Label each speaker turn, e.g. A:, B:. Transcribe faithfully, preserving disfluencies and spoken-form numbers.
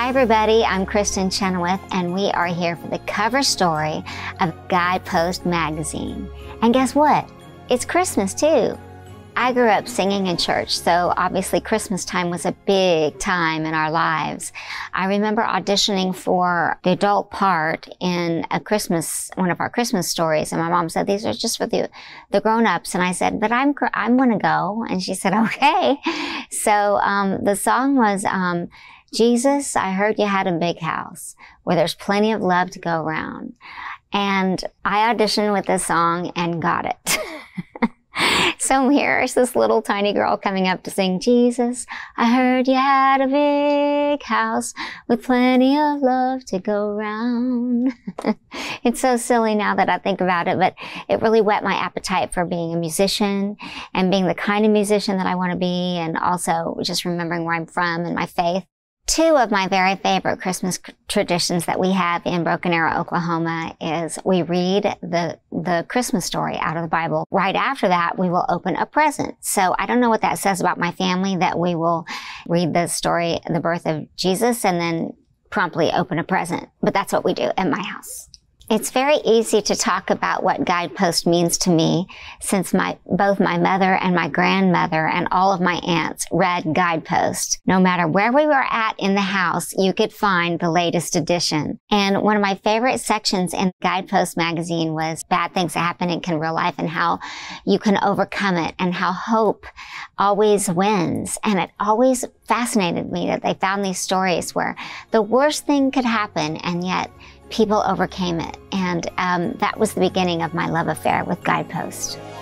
A: Hi everybody, I'm Kristin Chenoweth and we are here for the cover story of Guideposts magazine. And guess what? It's Christmas too. I grew up singing in church, so obviously Christmas time was a big time in our lives. I remember auditioning for the adult part in a Christmas, one of our Christmas stories, and my mom said, these are just for the, the grown-ups. And I said, but I'm, I'm gonna go. And she said, okay. So um, the song was, um, Jesus, I heard you had a big house where there's plenty of love to go around. And I auditioned with this song and got it. So here's this little tiny girl coming up to sing, Jesus, I heard you had a big house with plenty of love to go around. It's so silly now that I think about it, but it really whet my appetite for being a musician and being the kind of musician that I want to be, and also just remembering where I'm from and my faith. Two of my very favorite Christmas traditions that we have in Broken Arrow, Oklahoma is we read the, the Christmas story out of the Bible. Right after that, we will open a present. So I don't know what that says about my family, that we will read the story, the birth of Jesus, and then promptly open a present. But that's what we do at my house. It's very easy to talk about what Guidepost means to me, since my both my mother and my grandmother and all of my aunts read Guidepost. No matter where we were at in the house, you could find the latest edition. And one of my favorite sections in Guidepost magazine was bad things that happen in real life and how you can overcome it and how hope always wins. And it always fascinated me that they found these stories where the worst thing could happen and yet people overcame it. And um, that was the beginning of my love affair with Guidepost.